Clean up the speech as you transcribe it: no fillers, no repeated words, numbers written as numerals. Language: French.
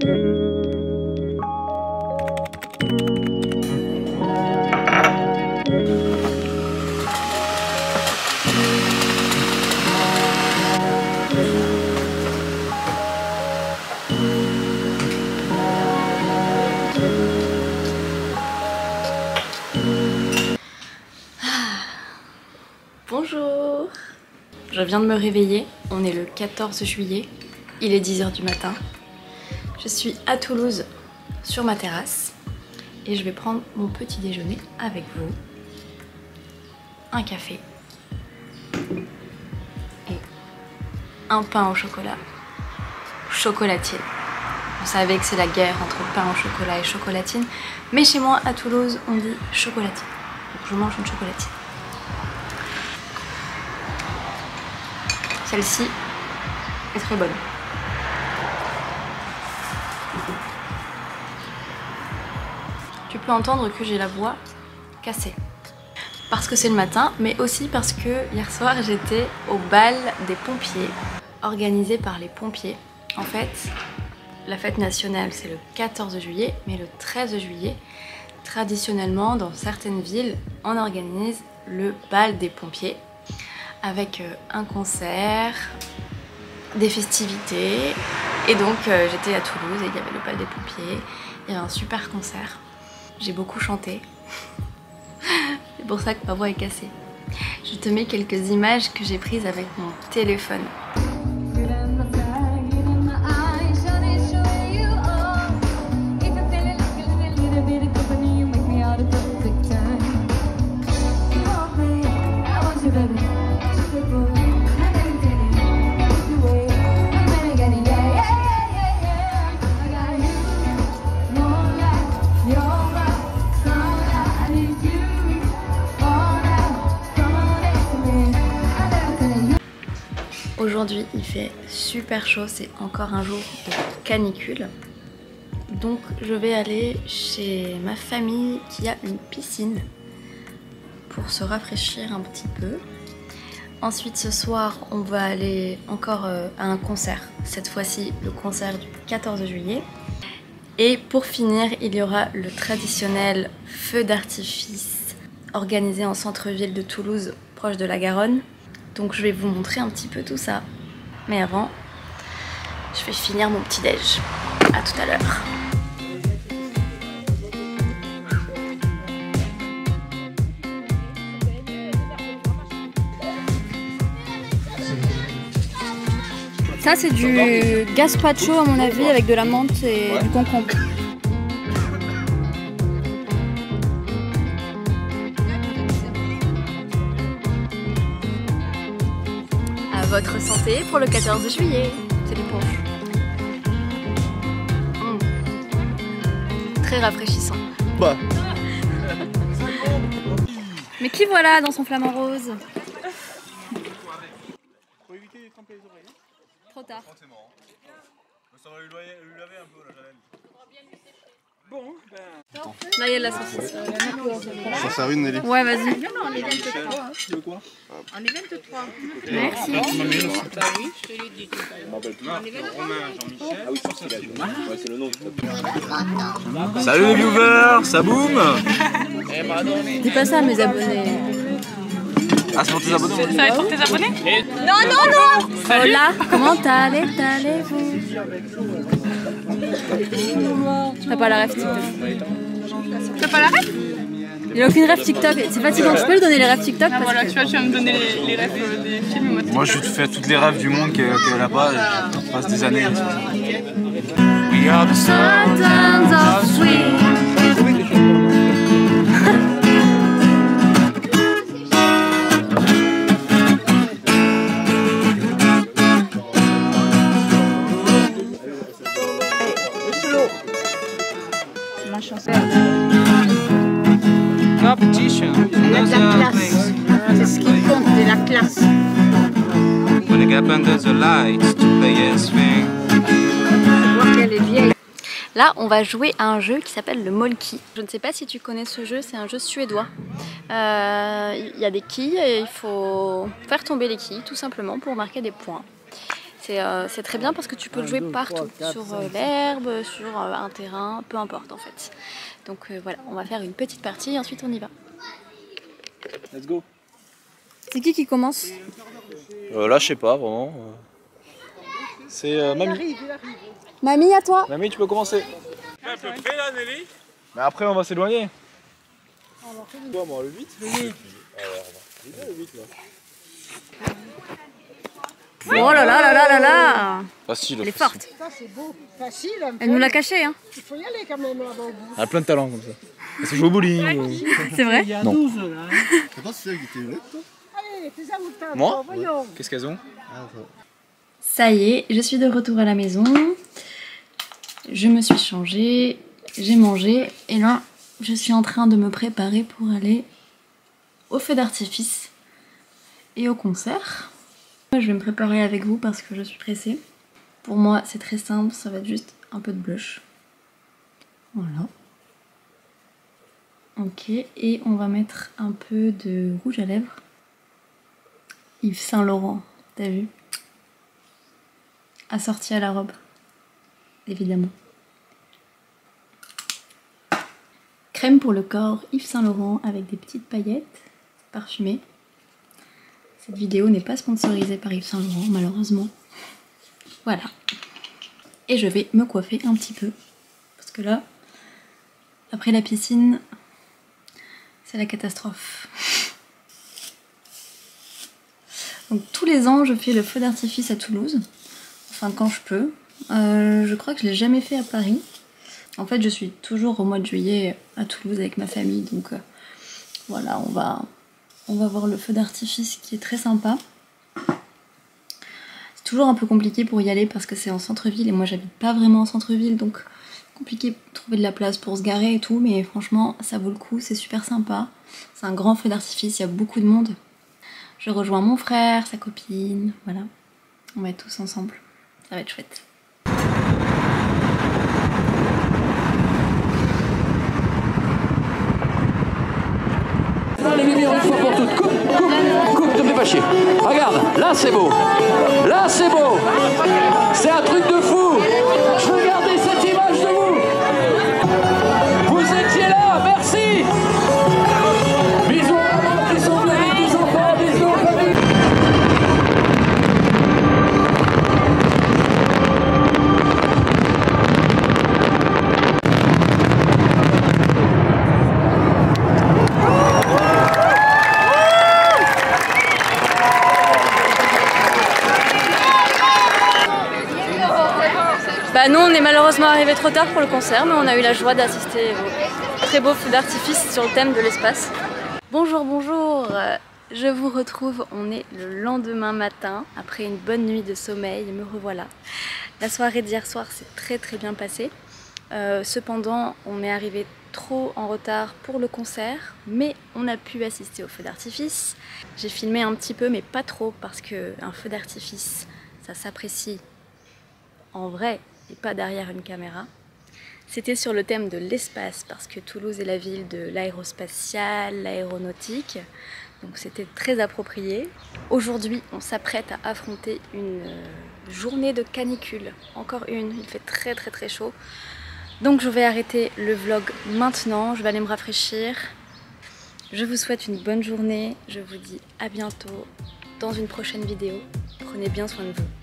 Bonjour! Je viens de me réveiller, on est le 14 juillet, il est 10 h du matin. Je suis à Toulouse sur ma terrasse et je vais prendre mon petit déjeuner avec vous. Un café et un pain au chocolat, chocolatier. Vous savez que c'est la guerre entre pain au chocolat et chocolatine, mais chez moi à Toulouse on dit chocolatine. Donc je mange une chocolatine. Celle-ci est très bonne. Tu peux entendre que j'ai la voix cassée. Parce que c'est le matin, mais aussi parce que hier soir j'étais au bal des pompiers, organisé par les pompiers. En fait, la fête nationale c'est le 14 juillet, mais le 13 juillet, traditionnellement dans certaines villes, on organise le bal des pompiers avec un concert, des festivités. Et donc j'étais à Toulouse et il y avait le bal des pompiers, il y avait un super concert. J'ai beaucoup chanté, c'est pour ça que ma voix est cassée. Je te mets quelques images que j'ai prises avec mon téléphone. Aujourd'hui il fait super chaud, c'est encore un jour de canicule. Donc je vais aller chez ma famille qui a une piscine pour se rafraîchir un petit peu. Ensuite ce soir on va aller encore à un concert, cette fois-ci le concert du 14 juillet. Et pour finir il y aura le traditionnel feu d'artifice organisé en centre-ville de Toulouse, proche de la Garonne. Donc je vais vous montrer un petit peu tout ça. Mais avant, je vais finir mon petit déj. À tout à l'heure. Ça c'est du gazpacho à mon avis avec de la menthe et du concombre. Votre santé pour le 14 juillet. C'est des poches. Très rafraîchissant. Bah. Mais qui voilà dans son flamant rose? Faut éviter de tremper les oreilles. Trop tard. Ça va lui laver un peu la jalène. Bon, ben... Là il y a de la saucisse. Ça sert une Nelly. Ouais vas-y. Non, on est 23. Tu veux quoi? On est 23. Merci. Oui, je te l'ai dit tout à l'heure. On est 23. Ah oui, c'est le nom. Salut les viewers, ça boum. Dis pas ça à mes abonnés. Ah c'est pour tes abonnés. Ça va être pour tes abonnés? Non, non, non. Hola, comment allez-vous? T'as pas la ref TikTok. T'as pas la ref? Il a aucune ref TikTok, c'est fatigant. Tu peux lui donner les refs TikTok? Ah voilà, tu vois, tu vas me donner les refs des films. Moi je te fais toutes les rêves du monde qu'elle a pas, je passe des années. We are the Sultans of Swing. Ma chanson. competition. La classe. C'est ce qui compte, de la classe. When I get under the lights to play a swing. Je vois qu'elle est vieille. Là, on va jouer à un jeu qui s'appelle le Molki. Je ne sais pas si tu connais ce jeu, c'est un jeu suédois. Il y a des quilles et il faut faire tomber les quilles tout simplement pour marquer des points. C'est très bien parce que tu peux le jouer partout, sur l'herbe, sur un terrain, peu importe en fait. Donc voilà, on va faire une petite partie et ensuite on y va. Let's go. C'est qui commence? Là, je sais pas vraiment. C'est Mamie. Mamie, à toi. Mamie, tu peux commencer. À peu près là, Nelly. Mais après, on va s'éloigner. Toi, moi, le 8. Alors, le 8 là. Oh là là là là là là. Facile. Elle est forte. Ça c'est beau, facile. Un peu. Elle nous l'a caché, hein. Il faut y aller quand même avant. Elle a plein de talent comme ça. Elle sait jouer au bowling. C'est vrai? Non. C'est pas celle qui était là, toi? Allez, fais-en autant. Moi Voyons. Qu'est-ce qu'elles ont? Ça y est, je suis de retour à la maison. Je me suis changée, j'ai mangé et là, je suis en train de me préparer pour aller au feu d'artifice et au concert. Je vais me préparer avec vous parce que je suis pressée. Pour moi, c'est très simple, ça va être juste un peu de blush. Voilà. Ok, et on va mettre un peu de rouge à lèvres. Yves Saint Laurent, t'as vu? Assorti à la robe, évidemment. Crème pour le corps, Yves Saint Laurent avec des petites paillettes parfumées. Cette vidéo n'est pas sponsorisée par Yves Saint Laurent, malheureusement. Voilà. Et je vais me coiffer un petit peu. Parce que là, après la piscine, c'est la catastrophe. Donc tous les ans, je fais le feu d'artifice à Toulouse. Enfin, quand je peux. Je crois que je l'ai jamais fait à Paris. En fait, je suis toujours au mois de juillet à Toulouse avec ma famille. Donc voilà, on va voir le feu d'artifice qui est très sympa. C'est toujours un peu compliqué pour y aller parce que c'est en centre-ville et moi j'habite pas vraiment en centre-ville, donc compliqué de trouver de la place pour se garer et tout, mais franchement ça vaut le coup, c'est super sympa. C'est un grand feu d'artifice, il y a beaucoup de monde. Je rejoins mon frère, sa copine, voilà. On va être tous ensemble, ça va être chouette. Les lumières une fois pour toutes. Coupe, te fais pas chier. Regarde, là c'est beau. Là c'est beau. C'est un truc de fou. Je veux garder cette image de vous. Vous étiez là, merci. Bisous à maman qui sont venus, des enfants, bisous aux familles. Bah nous on est malheureusement arrivés trop tard pour le concert, mais on a eu la joie d'assister au très beau feu d'artifice sur le thème de l'espace. Bonjour, bonjour, je vous retrouve, on est le lendemain matin, après une bonne nuit de sommeil, me revoilà. La soirée d'hier soir s'est très bien passée, cependant on est arrivé trop en retard pour le concert, mais on a pu assister au feu d'artifice. J'ai filmé un petit peu, mais pas trop, parce qu'un feu d'artifice, ça s'apprécie en vrai et pas derrière une caméra. C'était sur le thème de l'espace parce que Toulouse est la ville de l'aérospatiale, l'aéronautique, donc c'était très approprié. Aujourd'hui, on s'apprête à affronter une journée de canicule, encore une, il fait très chaud. Donc je vais arrêter le vlog maintenant, je vais aller me rafraîchir. Je vous souhaite une bonne journée, je vous dis à bientôt dans une prochaine vidéo. Prenez bien soin de vous.